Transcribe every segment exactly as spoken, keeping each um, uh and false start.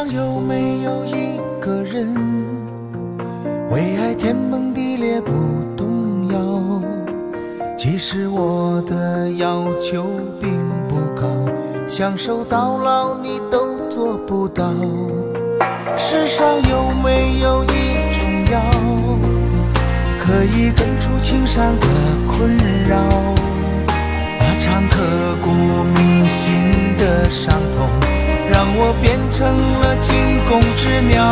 上有没有一个人为爱天崩地裂不动摇？其实我的要求并不高，享受到老你都做不到。世上有没有一种药，可以根除情伤的困扰，把常刻骨铭心的伤痛让我变成了惊弓之鸟。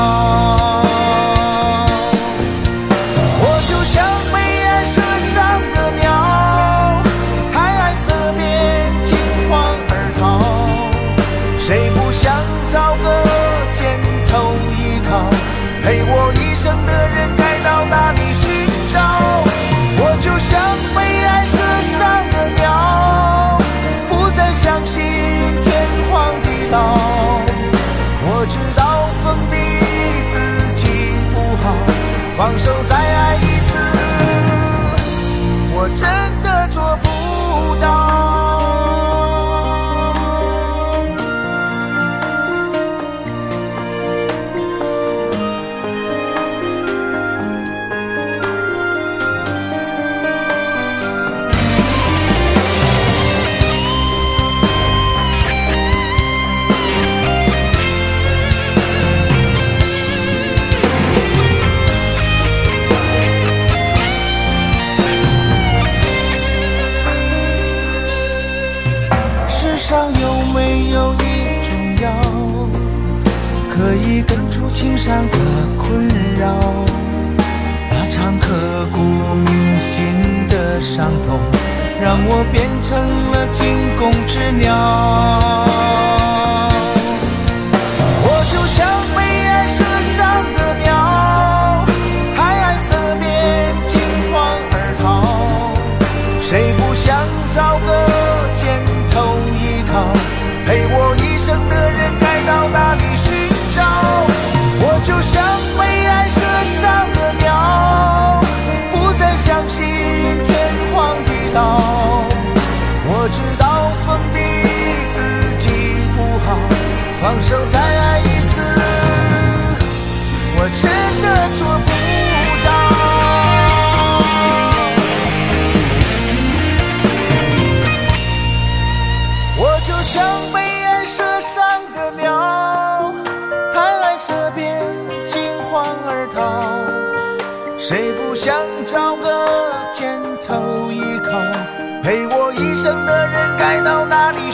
我就像被爱射伤的鸟，太爱色变惊慌而逃，谁不想找个肩头依靠，陪我一生的人该到哪里寻找？我就像被爱射伤的鸟，不再相信天荒地老。我知道封闭自己不好，放手再爱一次，我真的做不到。世上有没有一种药，可以根除情伤的困扰，把常刻骨铭心的伤痛让我变成了惊弓之鸟。我就像被爱射伤的鸟，太爱色变惊慌而逃，谁不想找个肩头依靠，陪我一生的人该到哪里寻找？我就像被爱射伤的鸟，不再相信天荒地老。我知道封闭自己不好，放手再爱一次，我真的做不到。我就像被爱射伤的鸟，太爱色变惊慌而逃，谁不想找个肩头依靠，陪我一生的人该到哪里